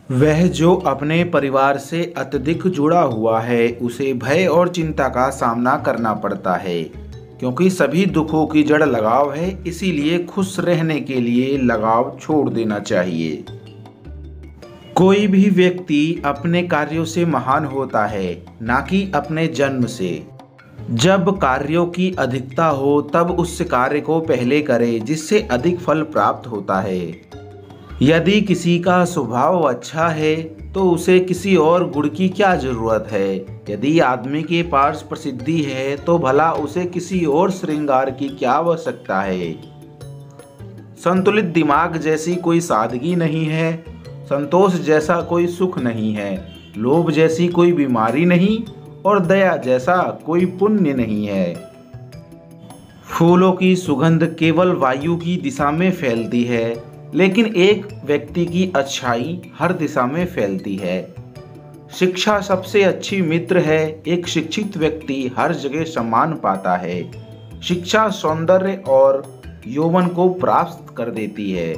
वह जो अपने परिवार से अत्यधिक जुड़ा हुआ है उसे भय और चिंता का सामना करना पड़ता है, क्योंकि सभी दुखों की जड़ लगाव है। इसीलिए खुश रहने के लिए लगाव छोड़ देना चाहिए। कोई भी व्यक्ति अपने कार्यों से महान होता है, ना कि अपने जन्म से। जब कार्यों की अधिकता हो तब उस कार्य को पहले करे जिससे अधिक फल प्राप्त होता है। यदि किसी का स्वभाव अच्छा है तो उसे किसी और गुण की क्या जरूरत है। यदि आदमी के पास प्रसिद्धि है तो भला उसे किसी और श्रृंगार की क्या आवश्यकता है। संतुलित दिमाग जैसी कोई सादगी नहीं है, संतोष जैसा कोई सुख नहीं है, लोभ जैसी कोई बीमारी नहीं और दया जैसा कोई पुण्य नहीं है। फूलों की सुगंध केवल वायु की दिशा में फैलती है, लेकिन एक व्यक्ति की अच्छाई हर दिशा में फैलती है। शिक्षा सबसे अच्छी मित्र है। एक शिक्षित व्यक्ति हर जगह सम्मान पाता है। शिक्षा सौंदर्य और यौवन को प्राप्त कर देती है।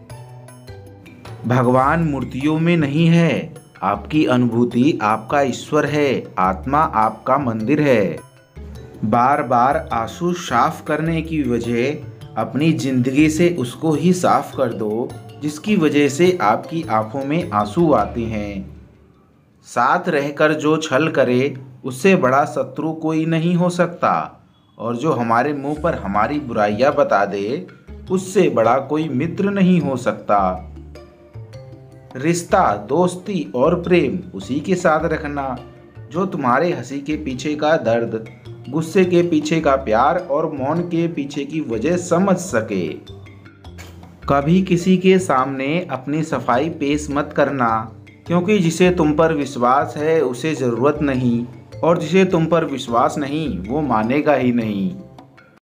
भगवान मूर्तियों में नहीं है, आपकी अनुभूति आपका ईश्वर है, आत्मा आपका मंदिर है। बार बार आंसू साफ करने की वजह अपनी जिंदगी से उसको ही साफ कर दो जिसकी वजह से आपकी आंखों में आंसू आते हैं। साथ रहकर जो छल करे उससे बड़ा शत्रु कोई नहीं हो सकता, और जो हमारे मुंह पर हमारी बुराइयां बता दे उससे बड़ा कोई मित्र नहीं हो सकता। रिश्ता, दोस्ती और प्रेम उसी के साथ रखना जो तुम्हारे हंसी के पीछे का दर्द, गुस्से के पीछे का प्यार और मौन के पीछे की वजह समझ सके। कभी किसी के सामने अपनी सफाई पेश मत करना, क्योंकि जिसे तुम पर विश्वास है उसे ज़रूरत नहीं, और जिसे तुम पर विश्वास नहीं वो मानेगा ही नहीं।